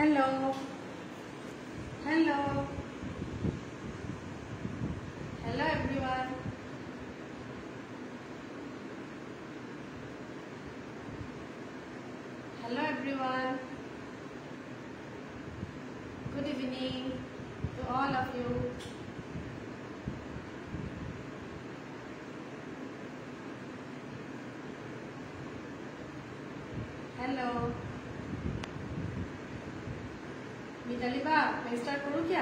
Hello hello hello everyone. Hello everyone. Good evening to all of you. Hello Mitali बा, मैं start करूँ क्या?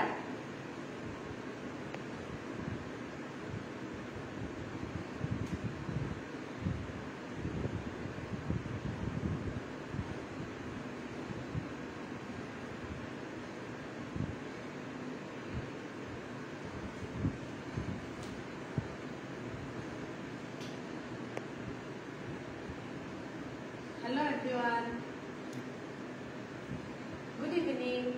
Hello everyone, good evening.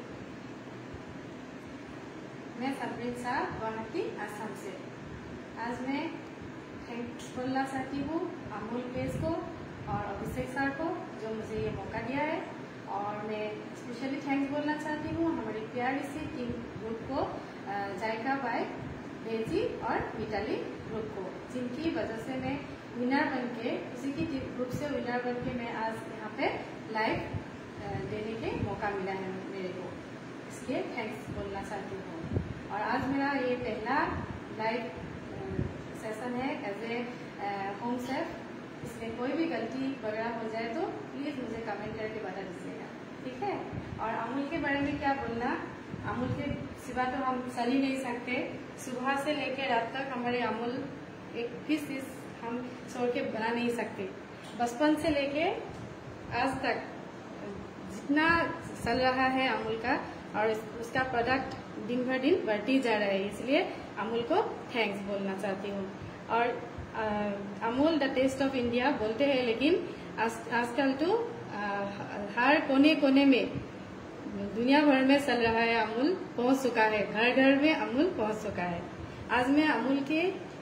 मैं सबरीन साहब गुवाहाटी असम से। आज मैं थैंक्स बोलना चाहती हूँ अमूल पेज को और अभिषेक सर को जो मुझे ये मौका दिया है। और मैं स्पेशली थैंक्स बोलना चाहती हूँ हमारी प्यारी सी टीम ग्रुप को, जायका बाय, बेजी और मिताली ग्रुप को, जिनकी वजह से मैं विनर बनके, उसी की ग्रुप से विनर बनके मैं आज यहाँ पे लाइव देने के मौका मिला है मेरे को, इसलिए थैंक्स बोलना चाहती हूँ। और आज मेरा ये पहला लाइव सेशन है एज ए होम शेफ, इसमें कोई भी गलती वगैरह हो जाए तो प्लीज मुझे कमेंट करके बता दीजिएगा, ठीक है। और अमूल के बारे में क्या बोलना, अमूल के सिवा तो हम चल ही नहीं सकते। सुबह से लेकर रात तक हमारे अमूल एक भी चीज हम छोड़ के बना नहीं सकते। बचपन से लेके आज तक जितना चल रहा है अमूल का, और उसका प्रोडक्ट दिन भर दिन बढ़ती जा रहा है, इसलिए अमूल को थैंक्स बोलना चाहती हूँ। और Amul the taste of India बोलते हैं, लेकिन आजकल तो हर कोने कोने में दुनिया भर में चल रहा है, अमूल पहुंच चुका है, घर घर में अमूल पहुंच चुका है। आज मैं अमूल के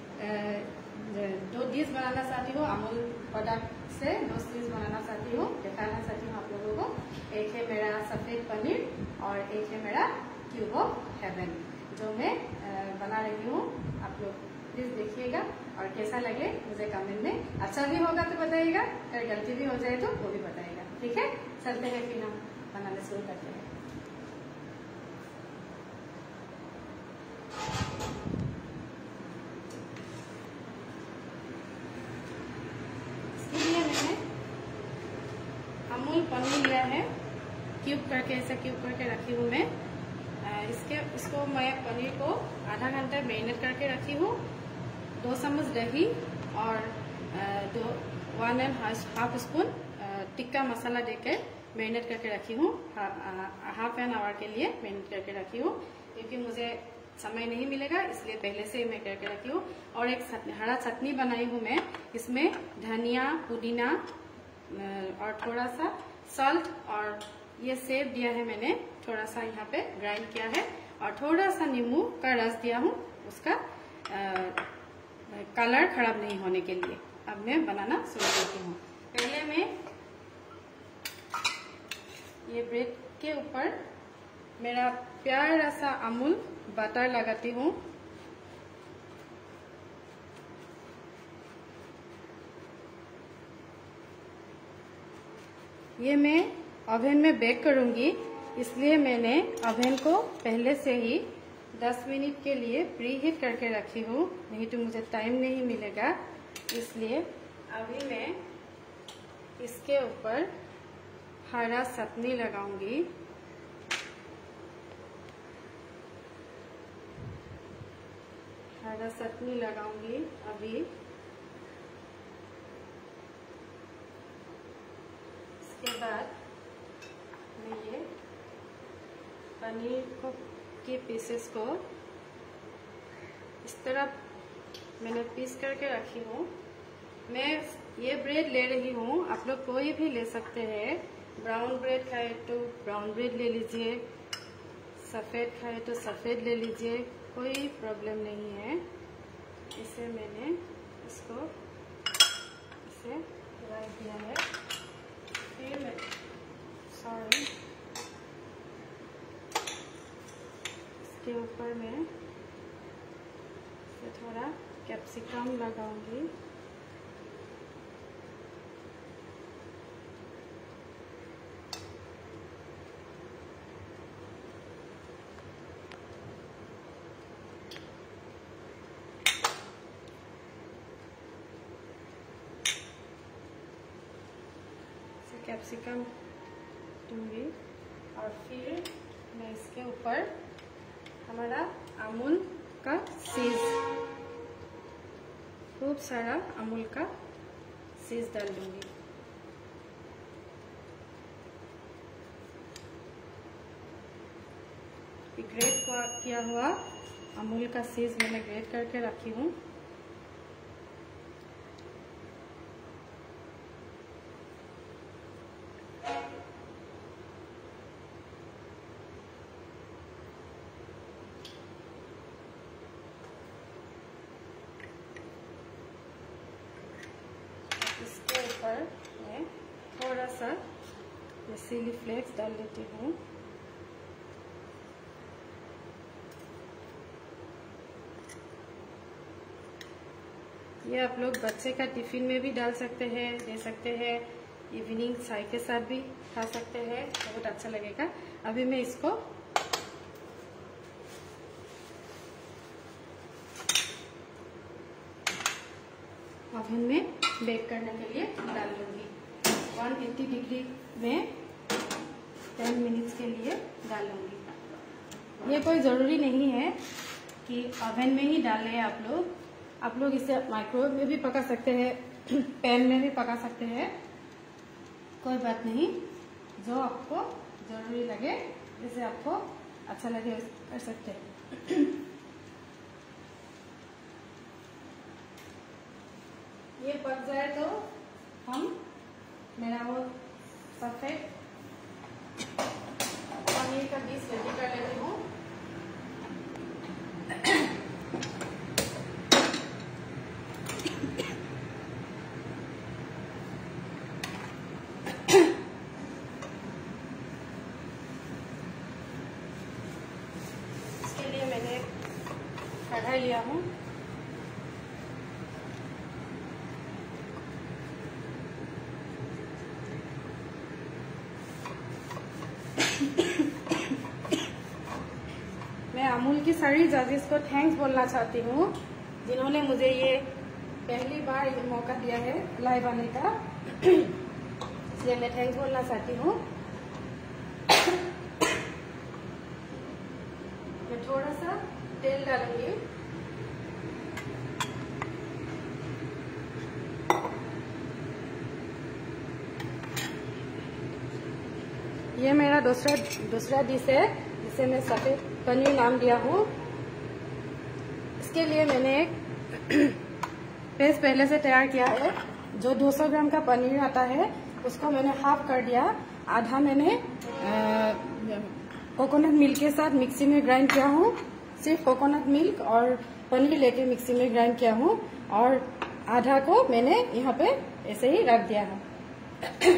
दो डिश बनाना चाहती हूँ, अमूल प्रोडक्ट से दो डिश बनाना चाहती हूँ, दिखाना चाहती हूँ आप लोगों को। एक है मेरा सफेद पनीर और एक है मेरा क्यूब ऑफ हेवन, जो मैं बना रही हूँ। आप लोग प्लीज देखिएगा और कैसा लगे मुझे कमेंट में, अच्छा भी होगा तो बताइएगा, अगर गलती भी हो जाए तो वो भी बताइएगा, ठीक है। चलते हैं फिर हम बनाना शुरू करते हैं। अमूल पनीर लिया है, क्यूब करके, ऐसा क्यूब करके रखी हूँ मैं। इसको मैं पनीर को आधा घंटा मैरिनेट करके रखी हूँ। 2 चम्मच दही और 1.5 स्पून टिक्का मसाला देकर मैरिनेट करके रखी हूँ। हाफ एन आवर के लिए मैरिनेट करके रखी हूँ, क्योंकि मुझे समय नहीं मिलेगा, इसलिए पहले से मैं करके रखी हूँ। और एक हरा चटनी बनाई हूँ मैं, इसमें धनिया, पुदीना और थोड़ा सा सॉल्ट और ये सेव दिया है मैंने, थोड़ा सा यहाँ पे ग्राइंड किया है, और थोड़ा सा नींबू का रस दिया हूँ, उसका कलर खराब नहीं होने के लिए। अब मैं बनाना शुरू करती हूँ। पहले मैं ये ब्रेड के ऊपर मेरा प्यारा सा अमूल बटर लगाती हूँ। ये मैं ओवन में बेक करूंगी, इसलिए मैंने ओवन को पहले से ही 10 मिनट के लिए प्री हीट करके रखी हूँ, नहीं तो मुझे टाइम नहीं मिलेगा। इसलिए अभी मैं इसके ऊपर हरा चटनी लगाऊंगी। हरा चटनी लगाऊंगी अभी। इसके बाद मैं ये पनीर के पीसेस को इस तरह मैंने पीस करके रखी हूँ। मैं ये ब्रेड ले रही हूँ, आप लोग कोई भी ले सकते हैं। ब्राउन ब्रेड खाए तो ब्राउन ब्रेड ले लीजिए, सफ़ेद खाए तो सफ़ेद ले लीजिए, कोई प्रॉब्लम नहीं है। इसे मैंने इसको इसे रख दिया है। फिर मैं इसके ऊपर मैं थोड़ा कैप्सिकम लगाऊंगी। कैप्सिकम दूंगी और फिर मैं इसके ऊपर हमारा अमूल का चीज, खूब सारा अमूल का चीज डाल दूंगी। ग्रेट किया हुआ अमूल का चीज मैंने ग्रेट करके रखी हूँ। इसके ऊपर मैं थोड़ा सा चिली फ्लेक्स डाल देती हूँ। ये आप लोग बच्चे का टिफिन में भी डाल सकते हैं, दे सकते हैं, इवनिंग चाय के साथ भी खा सकते हैं, बहुत अच्छा लगेगा। अभी मैं इसको ओवन में बेक करने के लिए डाल दूंगी। 180 डिग्री में 10 मिनट्स के लिए डालूंगी। ये कोई ज़रूरी नहीं है कि ओवन में ही डालें आप लोग इसे माइक्रोवेव में भी पका सकते हैं, पैन में भी पका सकते हैं, कोई बात नहीं। जो आपको जरूरी लगे, जैसे आपको अच्छा लगे कर सकते हैं। ये पक जाए तो मेरा वो परफेक्ट पनीर का डिश रेडी कर लेती हूँ। इसके लिए मैंने कढ़ाई लिया हूँ। मैं अमूल की सारी जजेस को थैंक्स बोलना चाहती हूँ, जिन्होंने मुझे ये पहली बार ये मौका दिया है लाइव आने का, इसलिए मैं थैंक्स बोलना चाहती हूँ। मैं थोड़ा सा तेल डालूंगी। ये मेरा दूसरा डिश है जिसे मैं सफेद पनीर नाम दिया हूँ। इसके लिए मैंने एक पेस्ट पहले से तैयार किया है। जो 200 ग्राम का पनीर आता है उसको मैंने हाफ कर दिया, आधा मैंने कोकोनट मिल्क के साथ मिक्सी में ग्राइंड किया हूँ। सिर्फ कोकोनट मिल्क और पनीर लेके मिक्सी में ग्राइंड किया हूँ, और आधा को मैंने यहाँ पे ऐसे ही रख दिया है।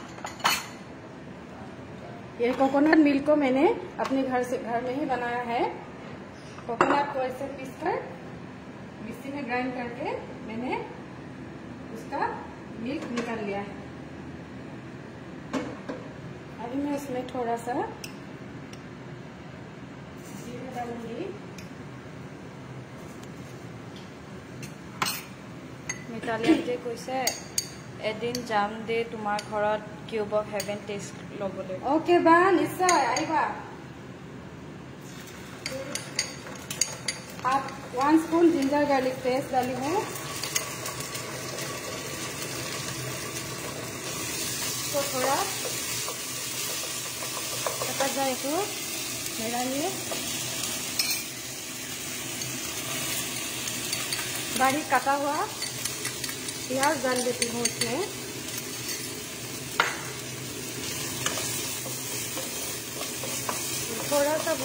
ये कोकोनट मिल्क को मैंने अपने घर में ही बनाया है। कोकोनट को ऐसे पीसकर मिक्सी में ग्राइंड करके मैंने उसका मिल्क निकाल लिया है। अभी मैं उसमें थोड़ा सा जीरा डालूंगी। মিতালীয়ে কৈছে এদিন যাম দে তোমাৰ ঘৰত কিউব অফ হেভেন টেষ্ট লবলৈ। ओके बा, निश्चय आइबा। आप 1 स्पून जिंजर गार्लिक पेस्ट डाली हूँ। तो थोड़ा पक जाए तो मेरा लिए बारीक काटा हुआ प्याज डाल देती हूँ उसमें। थोड़ा सा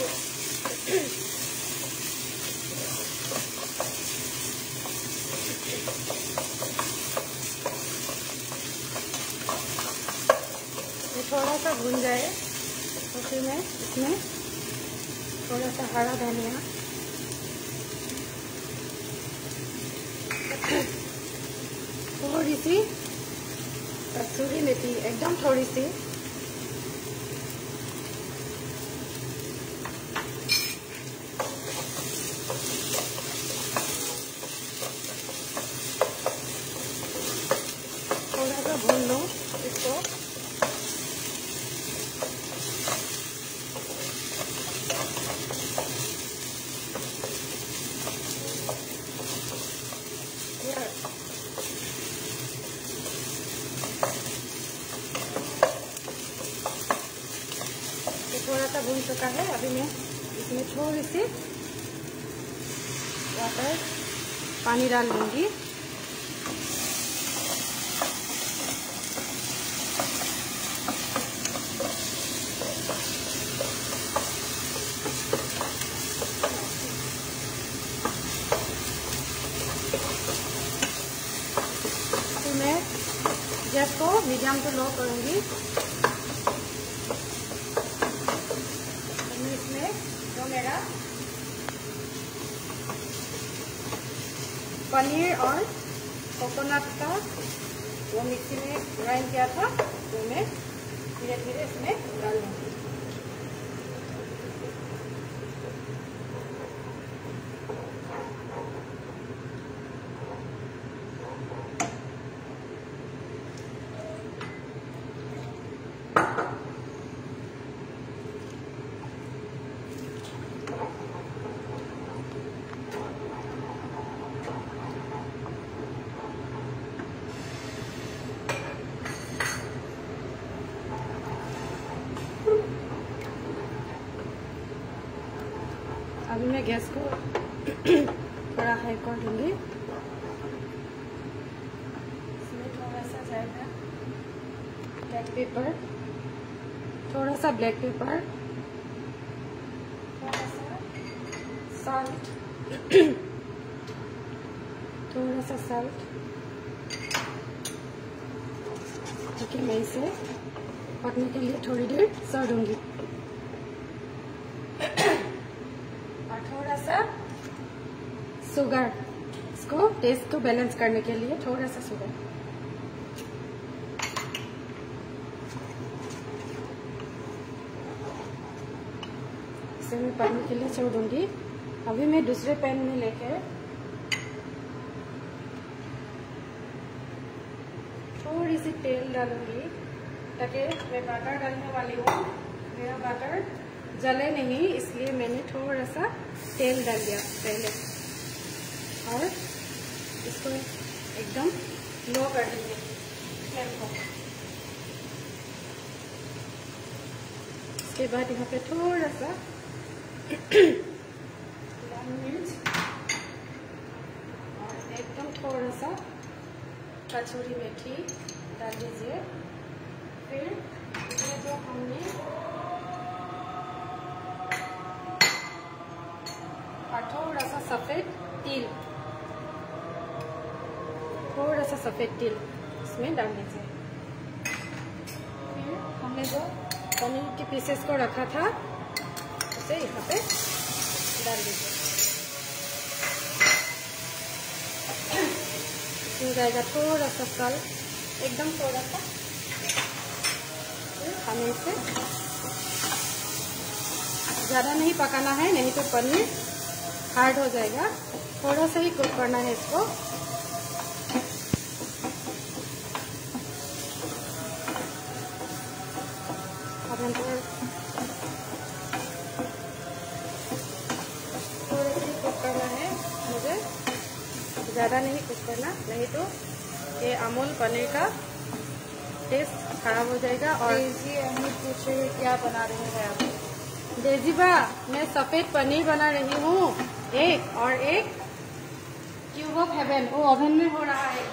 भून जाए तो फिर मैं इसमें थोड़ा सा हरा धनिया, थोड़ी सी कसूरी मेथी, एकदम थोड़ी सी, थोड़ा सा भून लो इसको। थोड़ा सा भून चुका है। अभी मैं इसमें थोड़ी सी वाटर पानी डाल लूंगी। फिर मैं गैस को मीडियम टू लो करूंगी। इसमें जो मेरा पनीर और कोकोनट का वो मिक्सी में ग्राइंड किया था, वो मैं धीरे धीरे इसमें डाल लूँगी। अभी मैं गैस को थोड़ा हाई कर दूंगी। इसमें थोड़ा सा जाएगा ब्लैक पेपर, थोड़ा सा ब्लैक पेपर, थोड़ा सा सॉल्ट, थोड़ा सा सॉल्ट, ठीक है। मैं इसे पकने के लिए थोड़ी देर छोड़ दूंगी। थोड़ा सा शुगर, इसको टेस्ट को बैलेंस करने के लिए थोड़ा सा शुगर। इसे मैं पकने के लिए छोड़ दूंगी। अभी मैं दूसरे पैन में लेकर थोड़ी सी तेल डालूंगी, ताकि मैं बटर डालने वाली हूँ। मेरा बटर जले नहीं, इसलिए मैंने थोड़ा सा तेल डाल दिया पहले, और इसको एकदम लो कर देंगे फ्लेम को। इसके बाद यहाँ पे थोड़ा सा लाल मिर्च और एकदम थोड़ा सा कसूरी मेथी डाल दीजिए। फिर ये जो हमने थोड़ा सा सफेद तिल, थोड़ा सा सफेद तिल इसमें डाल दीजिए। फिर हमने जो पनीर के पीसेस को रखा था उसे यहाँ पे डाल दीजिए। इसमें जाएगा थोड़ा सा सॉल्ट, एकदम थोड़ा सा। हमें इसे ज़्यादा नहीं पकाना है, नहीं तो पनीर हार्ड हो जाएगा। थोड़ा सा ही कुक करना है इसको। अब हम थोड़ा सा ही कुक करना है मुझे, ज़्यादा नहीं कुक करना, नहीं तो ये अमूल पनीर का टेस्ट खराब हो जाएगा। और पूछे क्या बना रहे हैं आप? डेजीबा, मैं सफेद पनीर बना रही हूँ एक, और एक क्यूब ऑफ हेवन, वो ओवन में हो रहा है।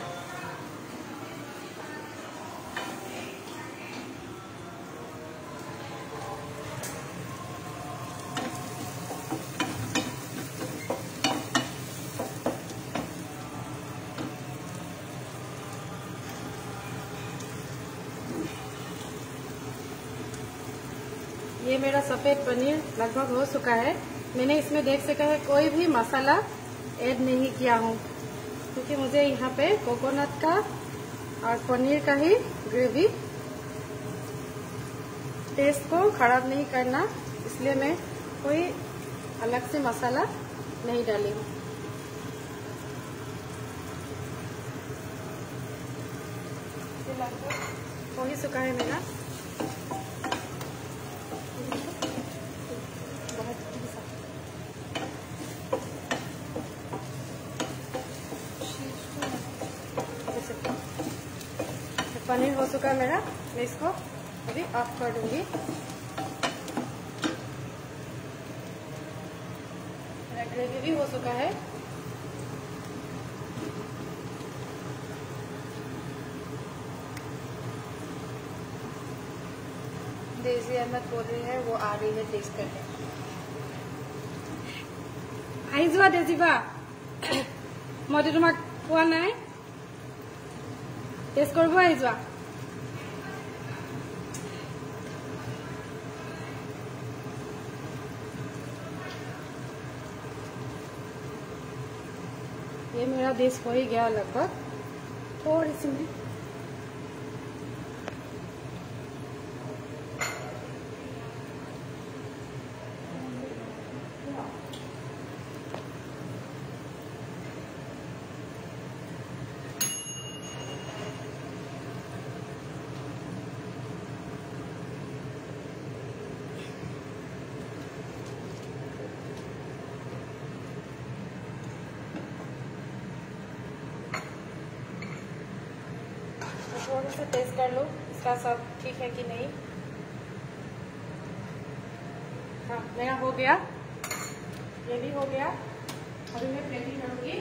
ये ये मेरा सफेद पनीर लगभग हो चुका है। मैंने इसमें देख सका है कोई भी मसाला ऐड नहीं किया हूँ, क्योंकि मुझे यहाँ पे कोकोनट का और पनीर का ही ग्रेवी टेस्ट को खराब नहीं करना, इसलिए मैं कोई अलग से मसाला नहीं डाली हूँ। हो ही चुका है मेरा। पनीर हो चुका है मेरा, मैं इसको अभी ऑफ कर दूंगी। मेरा ग्रेवी भी हो चुका है। डेजी अहमद बोल रही है वो आ रही है टेस्ट करने। आई जा डेजी बा, मैं तुमक खुआ नाई, टेस्ट करबो आई जा। ये मेरा डिश हो ही गया लगभग, थोड़ी सी में थोड़ा सा टेस्ट कर लो इसका सब ठीक है कि नहीं। हाँ, मेरा हो गया, ये भी हो गया। अभी मैं प्लेटिंग करूंगी।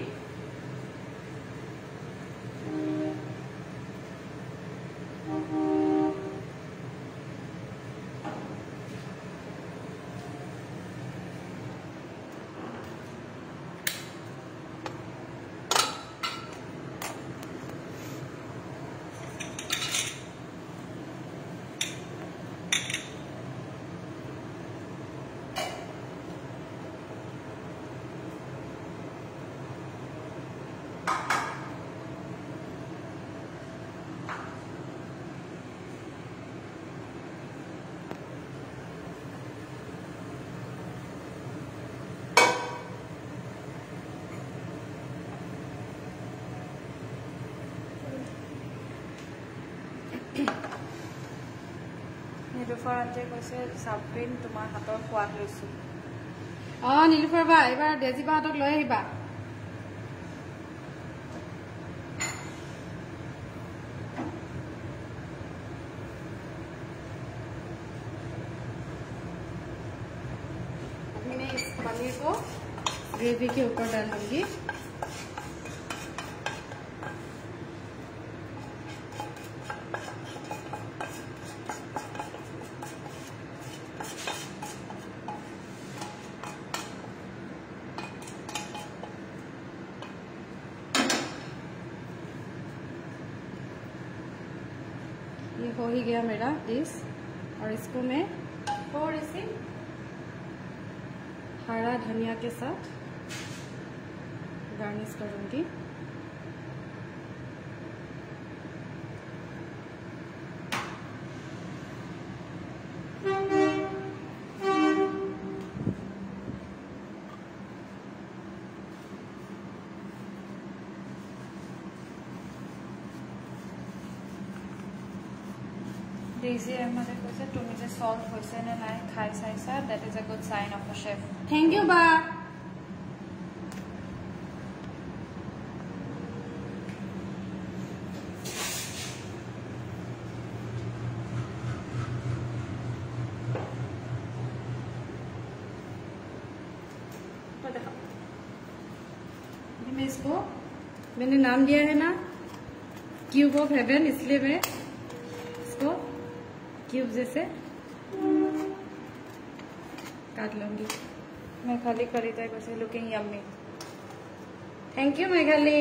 নীলুফাৰ আন্টিয়ে কৈছে চাবৰিন তোমাৰ হাতৰ সোৱাদ লৈছো। নীলুফাৰ বা এবাৰ ডেজি বা হাতক লৈ আহিবা। मैं इस पनीर को ग्रेवी के ऊपर डालूंगी। ये हो ही गया मेरा डिश, और इसको मैं थोड़ी सी हरा धनिया के साथ गार्निश करूंगी। डेजी अहमदে কৈছে তুমি যে সল্ভ হৈছে নে নাই খাই চাইছা, that is a good sign of a chef. Thank you बा। मैं इसको मैंने नाम दिया है ना क्यूब ऑफ हेवन, इसलिए मैं इसको क्यूब जैसे काट लूंगी। मेघाली कलिताই কৈছে looking yummy. Thank you Meghali.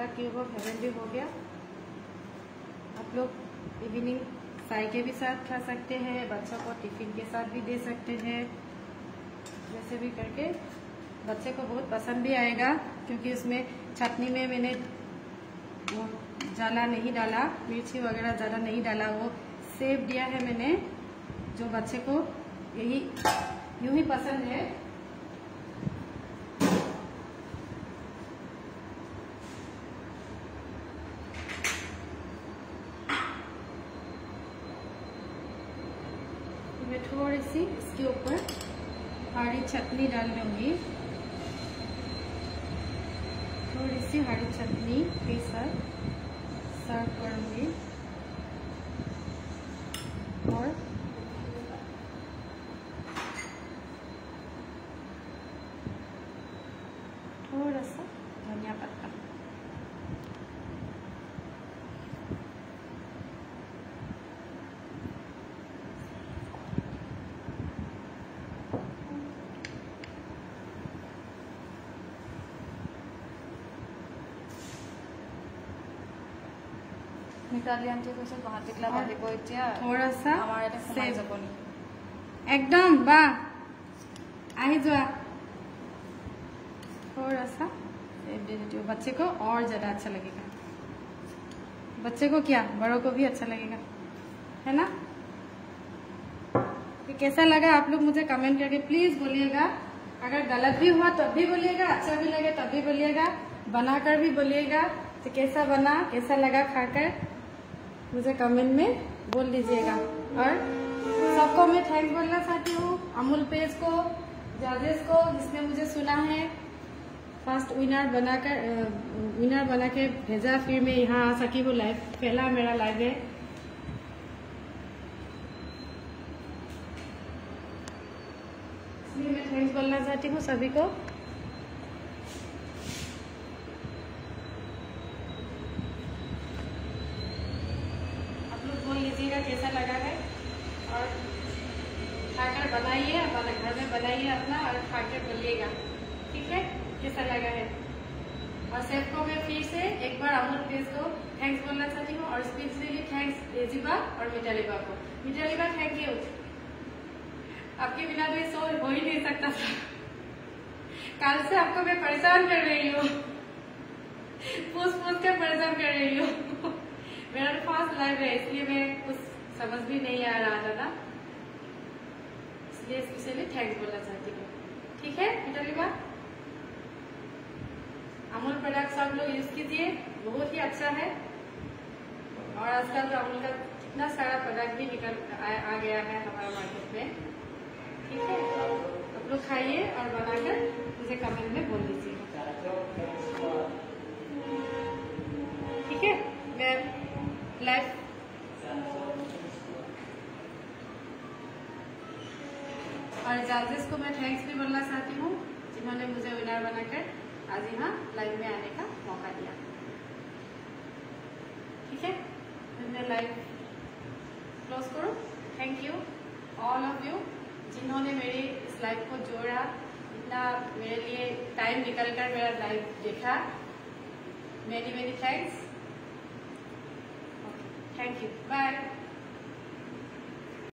Cube of heaven भी हो गया। आप लोग इवनिंग चाय के भी साथ खा सकते हैं, बच्चों को टिफिन के साथ भी दे सकते हैं। जैसे भी करके बच्चे को बहुत पसंद भी आएगा, क्योंकि उसमें चटनी में मैंने वो ज़्यादा नहीं डाला, मिर्ची वगैरह ज़्यादा नहीं डाला, वो सेव दिया है मैंने, जो बच्चे को यही यूं ही पसंद है। मैं थोड़ी सी इसके ऊपर हरी चटनी डाल दूंगी, थोड़ी सी हरी चटनी के साथ सर्व करूंगी। और थोड़ा सा धनिया पत्ता। মিতালী আন্টি কৈছে গুৱাহাটী ক্লাব আহিব এতিয়া থোৰাসা আমাৰ এটা সোমাই যাব নি एकदम वाह आई जोआ थोड़ा सा सेव दे देती हूँ, बच्चे को और ज्यादा अच्छा लगेगा। बच्चे को क्या, बड़ों को भी अच्छा लगेगा, है ना। तो कैसा लगा आप लोग मुझे कमेंट करके प्लीज बोलिएगा। अगर गलत भी हुआ तब भी बोलिएगा, अच्छा भी लगे तब भी बोलिएगा, बनाकर भी बोलिएगा तो कैसा बना, कैसा लगा खाकर मुझे कमेंट में बोल दीजिएगा। और सबको मैं थैंक्स बोलना चाहती हूँ, अमूल पेज को, जजेस को जिसने मुझे सुना है, फर्स्ट विनर बना के भेजा, फिर मैं यहाँ आ सकी हूँ। लाइव पहला मेरा लाइव है। इसलिए मैं थैंक्स बोलना चाहती हूँ सभी को। आप लोग बोल लीजिएगा कैसा लगा है, और खाकर बनाइए, घर में बनाइए अपना और खाकर बोलिएगा, ठीक है कैसा लगा है। और सबको मैं फिर से एक बार अमूल पेज को थैंक्स बोलना चाहती हूँ, और स्पेशली थैंक्स एजीबा और मितालीबा को। मितालीबा थैंक यू, आपके बिना तो ये शो हो ही नहीं सकता था। कल से आपको मैं परेशान कर रही हूँ, पूछ कर परेशान कर रही हूँ। मेरा तो फर्स्ट लाइव है, इसलिए मैं कुछ समझ भी नहीं आ रहा था ना, इसलिए स्पेशली थैंक्स बोलना चाहती हूँ, ठीक है। मितालीबा, अमूल प्रोडक्ट सब लोग यूज कीजिए, बहुत ही अच्छा है। और आजकल तो अमूल का कितना सारा प्रोडक्ट भी निकल आ गया है हमारा मार्केट में, ठीक है। आप लोग खाइए और बनाकर मुझे कमेंट में बोल दीजिए, ठीक है। मैं लाइव और जजेस को मैं थैंक्स भी बोलना चाहती हूँ, जिन्होंने मुझे विनर बनाकर आज यहाँ लाइव में आने का मौका दिया, ठीक है। मैं लाइव क्लोज करूँ। Thank you all of you जिन्होंने मेरी इस लाइव को जोड़ा, इतना मेरे लिए टाइम निकलकर मेरा लाइव देखा। Many thanks, thank you, bye.